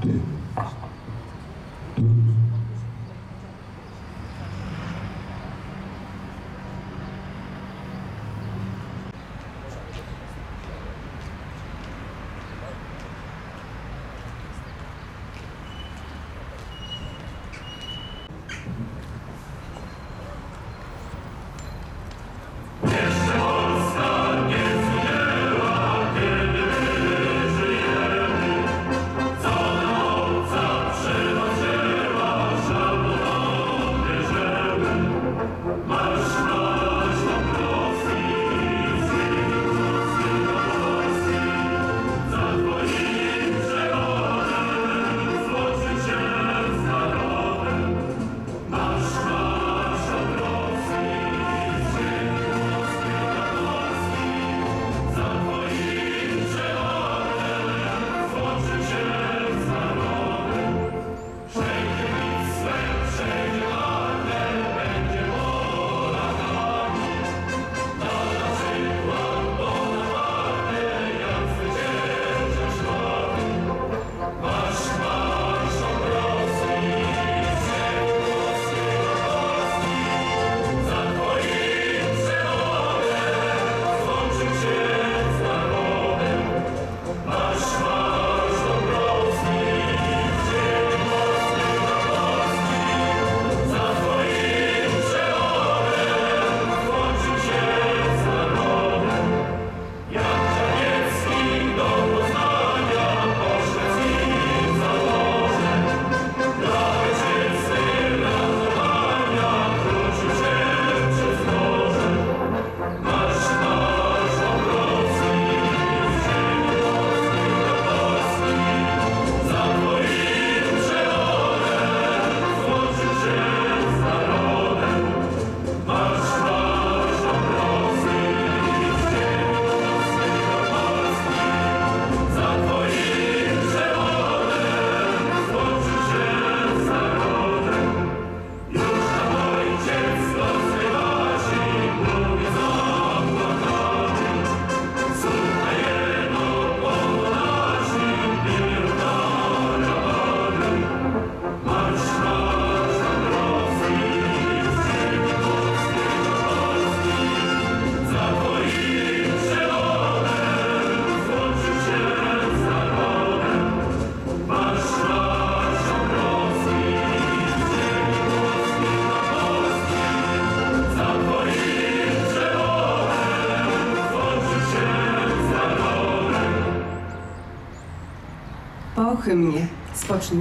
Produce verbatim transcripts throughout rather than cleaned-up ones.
Po hymnie spocznij.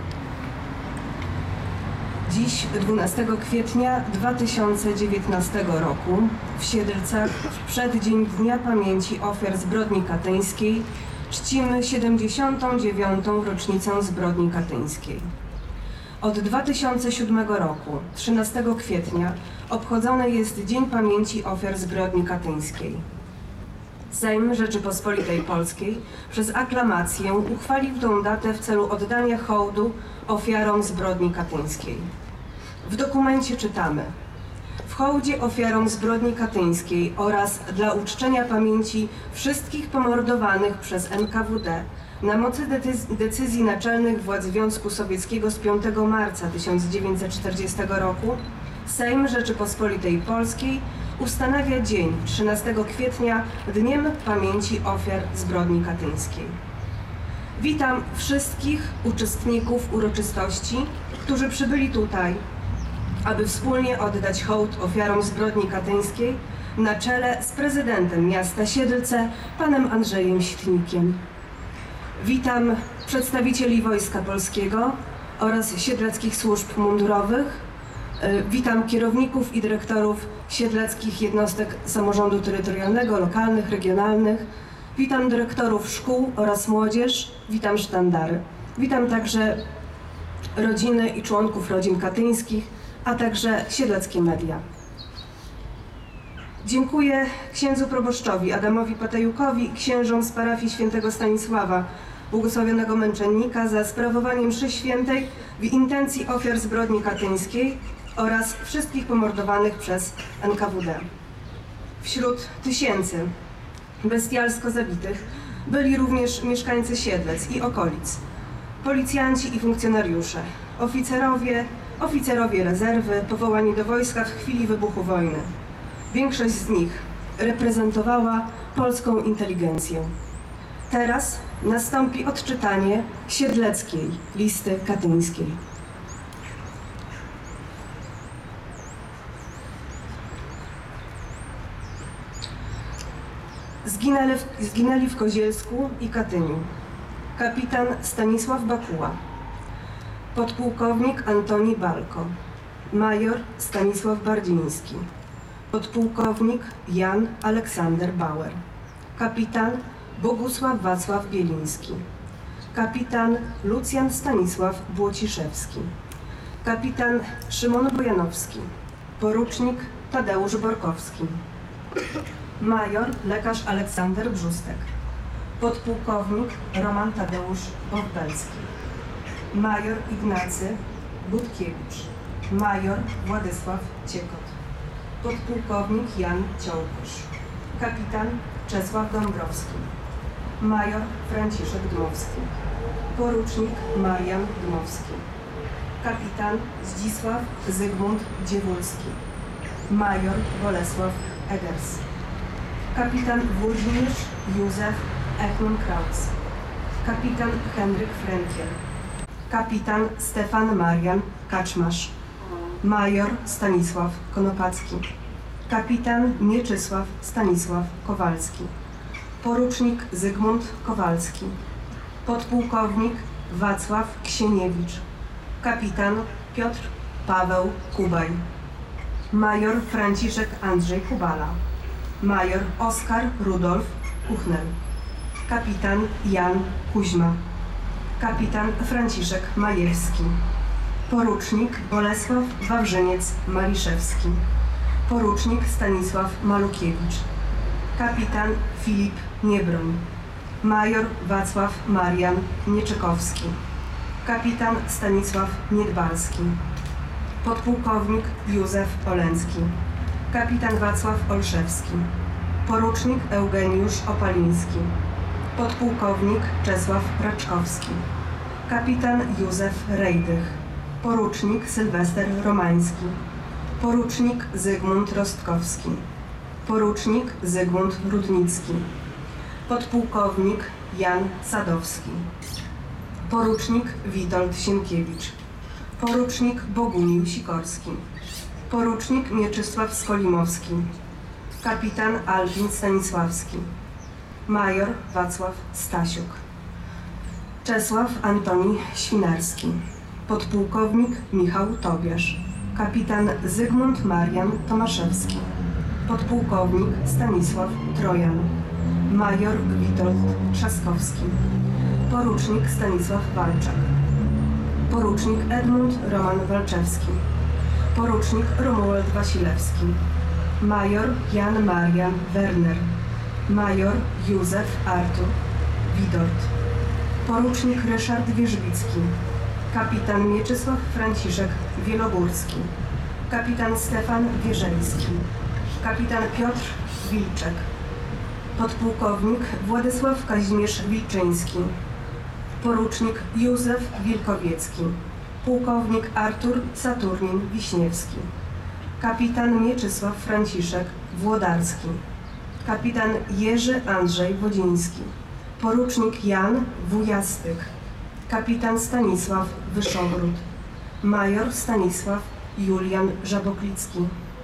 Dziś, dwunastego kwietnia dwa tysiące dziewiętnastego roku, w Siedlcach, w przeddzień Dnia Pamięci Ofiar Zbrodni Katyńskiej, czcimy siedemdziesiątą dziewiątą rocznicę zbrodni katyńskiej. Od dwa tysiące siódmego roku, trzynastego kwietnia, obchodzony jest Dzień Pamięci Ofiar Zbrodni Katyńskiej. Sejm Rzeczypospolitej Polskiej przez aklamację uchwalił tę datę w celu oddania hołdu ofiarom zbrodni katyńskiej. W dokumencie czytamy: w hołdzie ofiarom zbrodni katyńskiej oraz dla uczczenia pamięci wszystkich pomordowanych przez N K W D na mocy decyzji naczelnych władz Związku Sowieckiego z piątego marca tysiąc dziewięćset czterdziestego roku Sejm Rzeczypospolitej Polskiej ustanawia dzień trzynastego kwietnia Dniem Pamięci Ofiar Zbrodni Katyńskiej. Witam wszystkich uczestników uroczystości, którzy przybyli tutaj, aby wspólnie oddać hołd ofiarom zbrodni katyńskiej na czele z prezydentem miasta Siedlce, panem Andrzejem Sitnikiem. Witam przedstawicieli Wojska Polskiego oraz siedleckich służb mundurowych. Witam kierowników i dyrektorów siedleckich jednostek samorządu terytorialnego, lokalnych, regionalnych. Witam dyrektorów szkół oraz młodzież. Witam sztandary. Witam także rodziny i członków rodzin katyńskich, a także siedleckie media. Dziękuję księdzu proboszczowi Adamowi Patejukowi i księżom z parafii świętego Stanisława, błogosławionego męczennika, za sprawowanie mszy świętej w intencji ofiar zbrodni katyńskiej oraz wszystkich pomordowanych przez N K W D. Wśród tysięcy bestialsko zabitych byli również mieszkańcy Siedlec i okolic. policjanci i funkcjonariusze, oficerowie, oficerowie rezerwy powołani do wojska w chwili wybuchu wojny. Większość z nich reprezentowała polską inteligencję. Teraz nastąpi odczytanie siedleckiej listy katyńskiej. Zginęli w, zginęli w Kozielsku i Katyniu kapitan Stanisław Bakuła, podpułkownik Antoni Balko, major Stanisław Bardziński, podpułkownik Jan Aleksander Bauer, kapitan Bogusław Wacław Bieliński, kapitan Lucjan Stanisław Błociszewski, kapitan Szymon Bojanowski, porucznik Tadeusz Borkowski, major lekarz Aleksander Brzustek, podpułkownik Roman Tadeusz Bowbelski, major Ignacy Budkiewicz, major Władysław Ciekot, podpułkownik Jan Ciąkosz, kapitan Czesław Dąbrowski, major Franciszek Dmowski, porucznik Marian Dmowski, kapitan Zdzisław Zygmunt Dziewulski, major Bolesław Egers, kapitan Włodzimierz Józef Echman-Kraus, kapitan Henryk Frenkiel, kapitan Stefan Marian Kaczmarz, major Stanisław Konopacki, kapitan Mieczysław Stanisław Kowalski, porucznik Zygmunt Kowalski, podpułkownik Wacław Ksieniewicz, kapitan Piotr Paweł Kubaj, major Franciszek Andrzej Kubala, major Oskar Rudolf Kuchnel, kapitan Jan Kuźma, kapitan Franciszek Majewski, porucznik Bolesław Wawrzyniec-Maliszewski, porucznik Stanisław Malukiewicz, kapitan Filip Niebroń, major Wacław Marian Nieczykowski, kapitan Stanisław Niedbalski, podpułkownik Józef Olencki, kapitan Wacław Olszewski, porucznik Eugeniusz Opaliński, podpułkownik Czesław Raczkowski, kapitan Józef Rejdych, porucznik Sylwester Romański, porucznik Zygmunt Rostkowski, porucznik Zygmunt Rudnicki, podpułkownik Jan Sadowski, porucznik Witold Sienkiewicz, porucznik Bogumił Sikorski, porucznik Mieczysław Skolimowski, kapitan Albin Stanisławski, major Wacław Stasiuk, Czesław Antoni Świnarski, podpułkownik Michał Tobiasz, kapitan Zygmunt Marian Tomaszewski, podpułkownik Stanisław Trojan, major Witold Trzaskowski, porucznik Stanisław Walczak, porucznik Edmund Roman Walczewski, porucznik Romuald Wasilewski, major Jan Marian Werner, major Józef Artur Widort, porucznik Ryszard Wierzbicki, kapitan Mieczysław Franciszek Wielogórski, kapitan Stefan Wierzejski, kapitan Piotr Wilczek, podpułkownik Władysław Kazimierz Wilczyński, porucznik Józef Wilkowiecki, pułkownik Artur Saturnin Wiśniewski, kapitan Mieczysław Franciszek Włodarski, kapitan Jerzy Andrzej Wodziński, porucznik Jan Wujastyk, kapitan Stanisław Wyszogród, major Stanisław Julian Żaboklicki,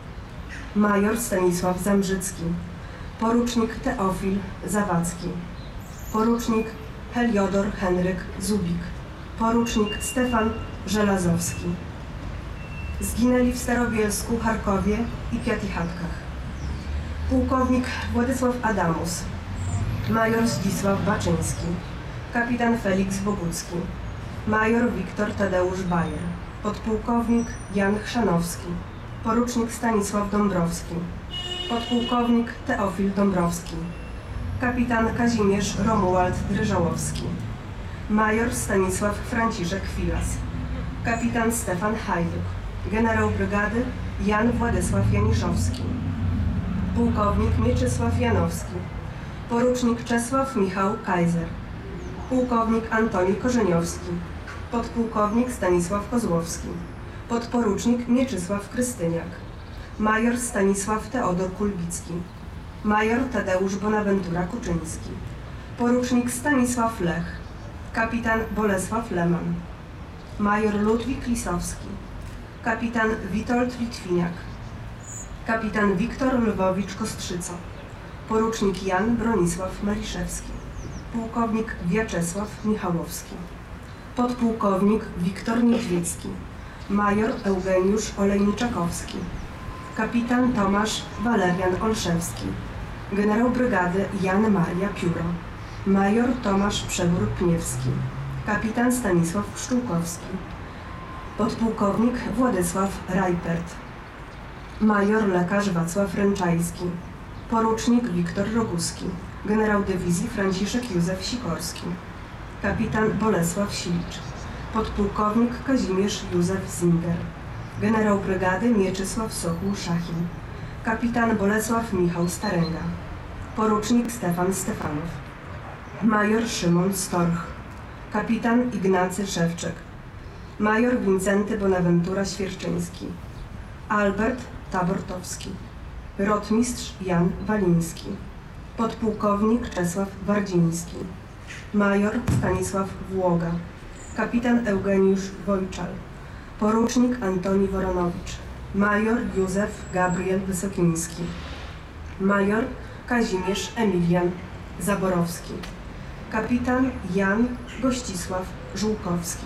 major Stanisław Zambrzycki, porucznik Teofil Zawadzki, porucznik Heliodor Henryk Zubik, porucznik Stefan Żelazowski. Zginęli w Starobielsku, Charkowie i Piatichatkach. Pułkownik Władysław Adamus, major Zdzisław Baczyński, kapitan Feliks Bogucki, major Wiktor Tadeusz Bajer, podpułkownik Jan Chrzanowski, porucznik Stanisław Dąbrowski, podpułkownik Teofil Dąbrowski, kapitan Kazimierz Romuald Dryżałowski, major Stanisław Franciszek Filas, kapitan Stefan Hajduk, generał brygady Jan Władysław Janiszowski, pułkownik Mieczysław Janowski, porucznik Czesław Michał Kaiser, pułkownik Antoni Korzeniowski, podpułkownik Stanisław Kozłowski, podporucznik Mieczysław Krystyniak, major Stanisław Teodor Kulbicki, major Tadeusz Bonaventura Kuczyński, porucznik Stanisław Lech, kapitan Bolesław Leman, major Ludwik Lisowski, kapitan Witold Litwiniak, kapitan Wiktor Lwowicz-Kostrzyco, porucznik Jan Bronisław Maliszewski, pułkownik Wiaczesław Michałowski, podpułkownik Wiktor Niedźwiecki, major Eugeniusz Olejniczakowski, kapitan Tomasz Walerian Olszewski, generał brygady Jan Maria Pióro, major Tomasz Przewór-Pniewski, kapitan Stanisław Pszczółkowski, podpułkownik Władysław Rajpert, major lekarz Wacław Ręczajski, porucznik Wiktor Roguski, generał dywizji Franciszek Józef Sikorski, kapitan Bolesław Silicz, podpułkownik Kazimierz Józef Zinger, generał brygady Mieczysław Sokół-Szachin, kapitan Bolesław Michał Staręga, porucznik Stefan Stefanow, major Szymon Storch, kapitan Ignacy Szewczek, major Wincenty Bonaventura Świerczyński, Albert Tabortowski, rotmistrz Jan Waliński, podpułkownik Czesław Wardziński, major Stanisław Włoga, kapitan Eugeniusz Wojczal, porucznik Antoni Woronowicz, major Józef Gabriel Wysokiński, major Kazimierz Emilian Zaborowski, kapitan Jan Gościsław Żółkowski.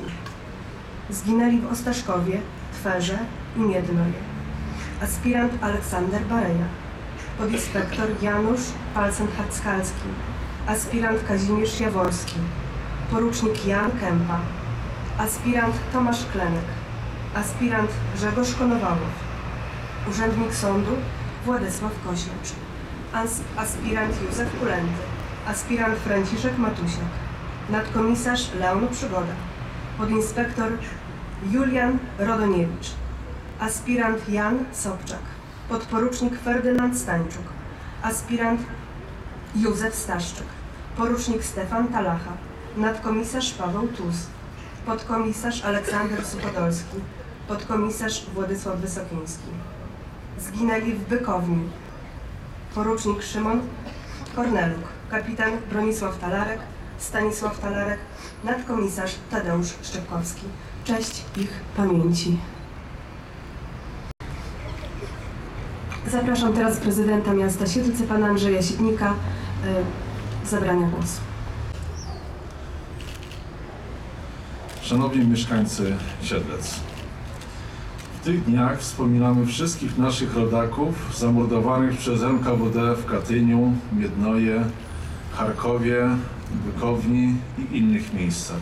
Zginęli w Ostaszkowie, Twerze i Miednoje: aspirant Aleksander Bareja, podinspektor Janusz Palcen-Hackalski, aspirant Kazimierz Jaworski, porucznik Jan Kępa, aspirant Tomasz Klenek, aspirant Grzegorz Konowałow, urzędnik sądu Władysław Koślecz, as aspirant Józef Kulenty, aspirant Franciszek Matusiak, nadkomisarz Leon Przygoda, podinspektor Julian Rodoniewicz, aspirant Jan Sobczak, podporucznik Ferdynand Stańczuk, aspirant Józef Staszczyk, porucznik Stefan Talacha, nadkomisarz Paweł Tuz, podkomisarz Aleksander Suchodolski, podkomisarz Władysław Wysokiński. Zginęli w Bykowni: porucznik Szymon Korneluk, kapitan Bronisław Talarek, Stanisław Talarek, nadkomisarz Tadeusz Szczepkowski. Cześć ich pamięci. Zapraszam teraz prezydenta miasta Siedlce, pana Andrzeja Sitnika, y, zabrania głosu. Szanowni mieszkańcy Siedlec, w tych dniach wspominamy wszystkich naszych rodaków zamordowanych przez N K W D w Katyniu, Miednoje, Charkowie, Bykowni i innych miejscach.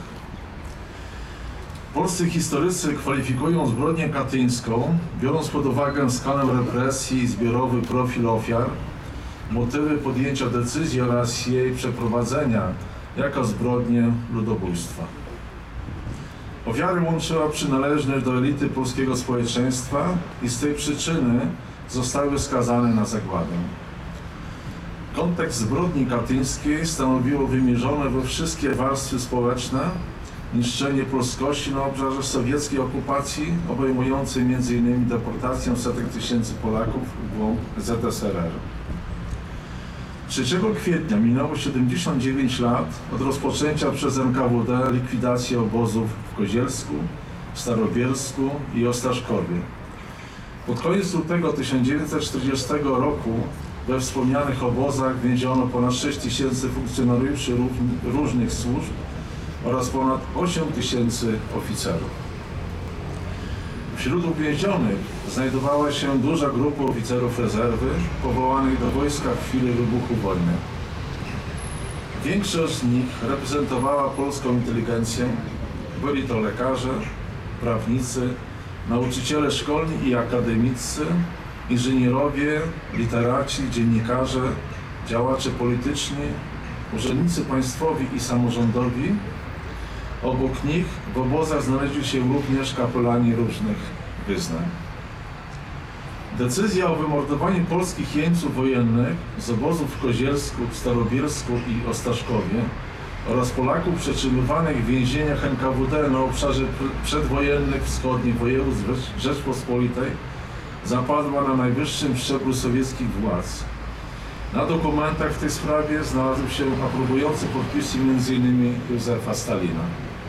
Polscy historycy kwalifikują zbrodnię katyńską, biorąc pod uwagę skalę represji i zbiorowy profil ofiar, motywy podjęcia decyzji oraz jej przeprowadzenia jako zbrodnię ludobójstwa. Ofiary łączyła przynależność do elity polskiego społeczeństwa i z tej przyczyny zostały skazane na zagładę. Kontekst zbrodni katyńskiej stanowiło wymierzone we wszystkie warstwy społeczne niszczenie polskości na obszarze sowieckiej okupacji, obejmującej między innymi deportację setek tysięcy Polaków w głąb Z S R R. trzeciego kwietnia minęło siedemdziesiąt dziewięć lat od rozpoczęcia przez N K W D likwidacji obozów w Kozielsku, Starobielsku i Ostaszkowie. Pod koniec lutego tysiąc dziewięćset czterdziestego roku we wspomnianych obozach więziono ponad sześć tysięcy funkcjonariuszy różnych służb oraz ponad osiem tysięcy oficerów. Wśród uwięzionych znajdowała się duża grupa oficerów rezerwy powołanych do wojska w chwili wybuchu wojny. Większość z nich reprezentowała polską inteligencję, byli to lekarze, prawnicy, nauczyciele szkolni i akademiccy, inżynierowie, literaci, dziennikarze, działacze polityczni, urzędnicy państwowi i samorządowi. Obok nich w obozach znaleźli się również kapelani różnych wyznań. Decyzja o wymordowaniu polskich jeńców wojennych z obozów w Kozielsku, Starobielsku i Ostaszkowie oraz Polaków przetrzymywanych w więzieniach N K W D na obszarze przedwojennych wschodnich województw Rzeczpospolitej zapadła na najwyższym szczeblu sowieckich władz. Na dokumentach w tej sprawie znalazły się aprobujące podpisy między innymi Józefa Stalina.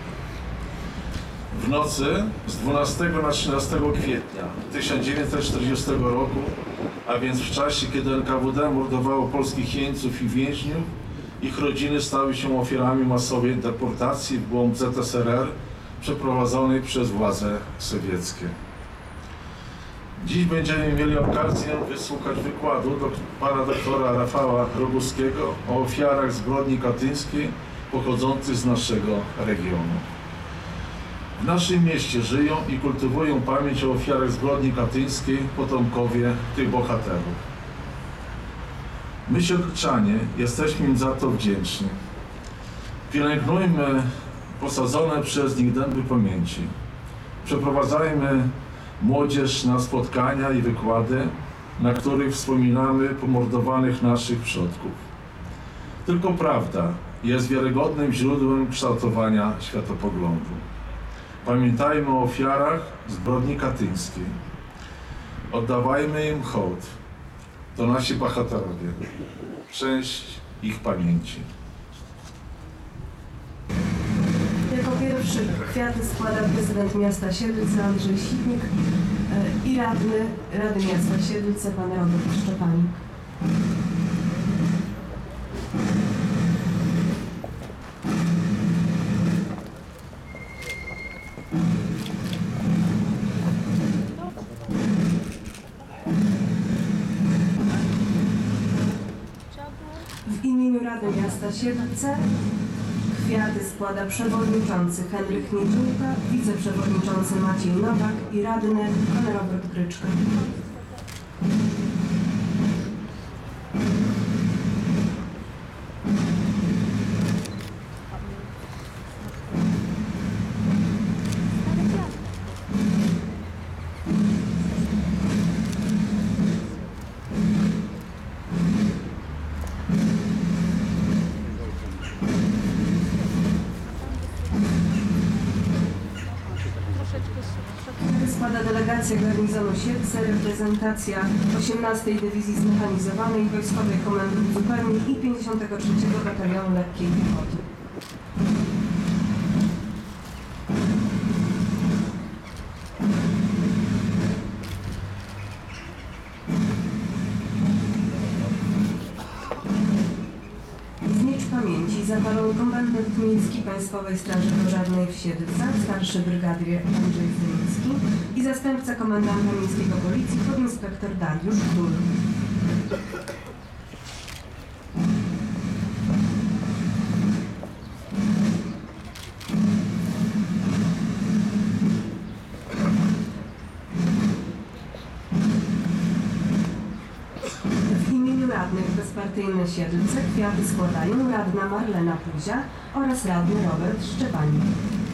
W nocy z dwunastego na trzynastego kwietnia tysiąc dziewięćset czterdziestego roku, a więc w czasie, kiedy N K W D mordowało polskich jeńców i więźniów, ich rodziny stały się ofiarami masowej deportacji w głąb Z S R R przeprowadzonej przez władze sowieckie. Dziś będziemy mieli okazję wysłuchać wykładu do pana doktora Rafała Roguskiego o ofiarach zbrodni katyńskiej pochodzących z naszego regionu. W naszym mieście żyją i kultywują pamięć o ofiarach zbrodni katyńskiej potomkowie tych bohaterów. My, siedlczanie, jesteśmy im za to wdzięczni. Pielęgnujmy posadzone przez nich dęby pamięci. Przeprowadzajmy młodzież na spotkania i wykłady, na których wspominamy pomordowanych naszych przodków. Tylko prawda jest wiarygodnym źródłem kształtowania światopoglądu. Pamiętajmy o ofiarach zbrodni katyńskiej. Oddawajmy im hołd. To nasi bohaterowie. Część ich pamięci. Jako pierwszy kwiaty składa prezydent miasta Siedlce Andrzej Sitnik e, i radny Rady Miasta Siedlce pan Robert Szczepanik. W imieniu Rady Miasta Siedlce kwiaty składa przewodniczący Henryk Niedziółka, wiceprzewodniczący Maciej Nowak i radny pan Robert Gryczka. Składa delegacja garnizonu Siedlce, reprezentacja osiemnastej Dywizji Zmechanizowanej Wojskowej Komendy Uzupełnień i pięćdziesiątego trzeciego Batalionu Lekkiej Piechoty. Znicz pamięci zapalony komendant miejski Państwowej Straży Pożarnej w Siedlcach, starszy brygadier Andrzej Zdyński i zastępca komendanta miejskiego Policji podinspektor Dariusz Król. W imieniu radnych bezpartyjne Siedlce kwiaty składają radna Marlena Puzia oraz radny Robert Szczepanik.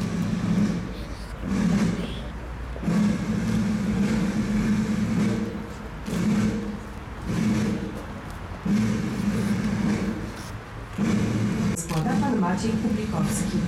Składa pan Maciej Kubikowski.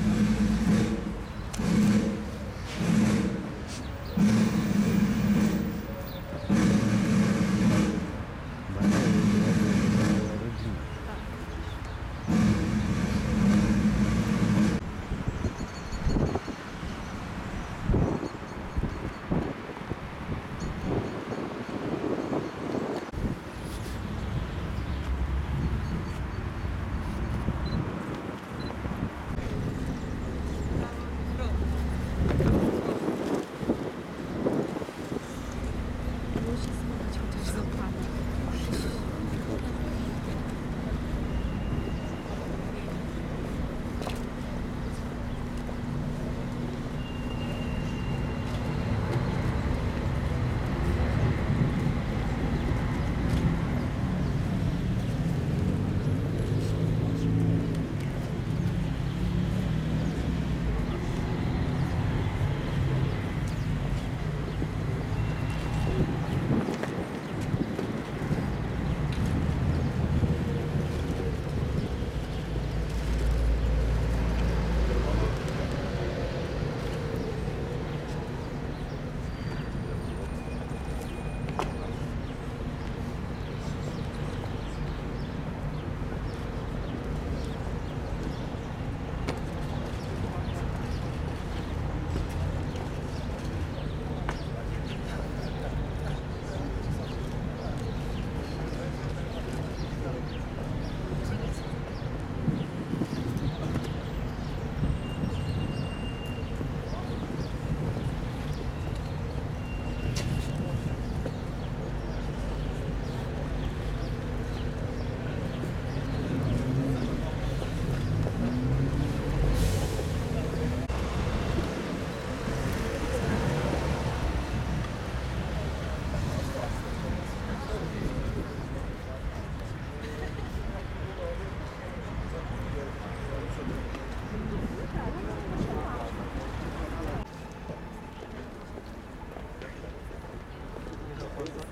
bardzo.